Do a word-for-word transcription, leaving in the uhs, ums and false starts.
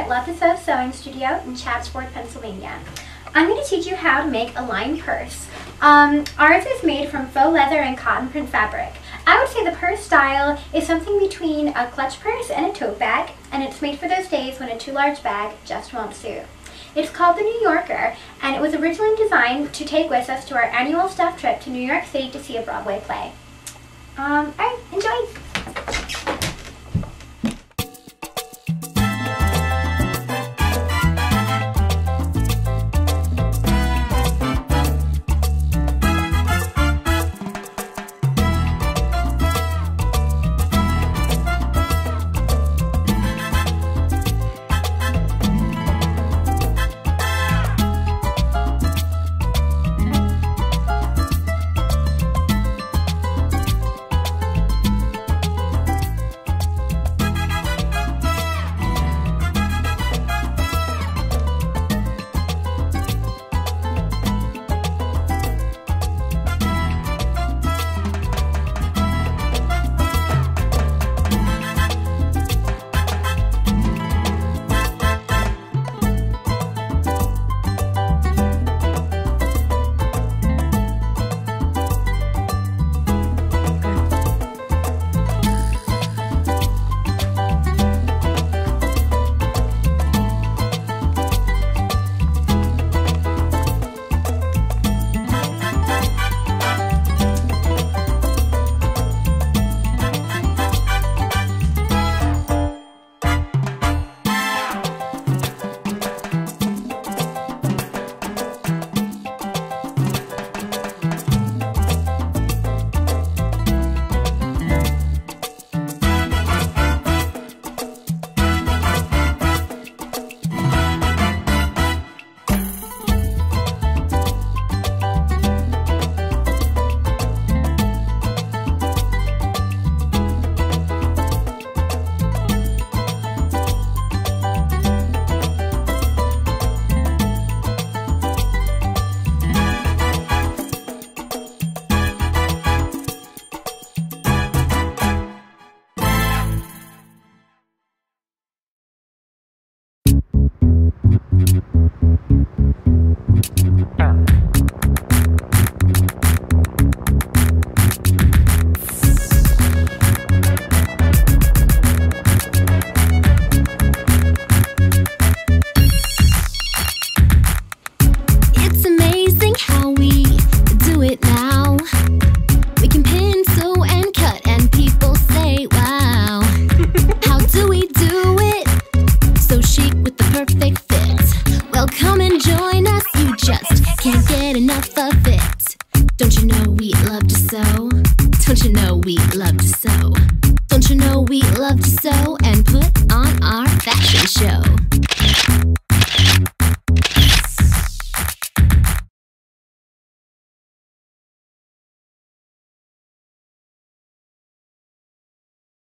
at Love to Sew Sewing Studio in Chatsworth, Pennsylvania. I'm going to teach you how to make a lined purse. Um, ours is made from faux leather and cotton print fabric. I would say the purse style is something between a clutch purse and a tote bag, and it's made for those days when a too large bag just won't suit. It's called the New Yorker, and it was originally designed to take with us to our annual staff trip to New York City to see a Broadway play. Um, alright, enjoy! Enough of it. Don't you know we love to sew? Don't you know we love to sew? Don't you know we love to sew and put on our fashion show?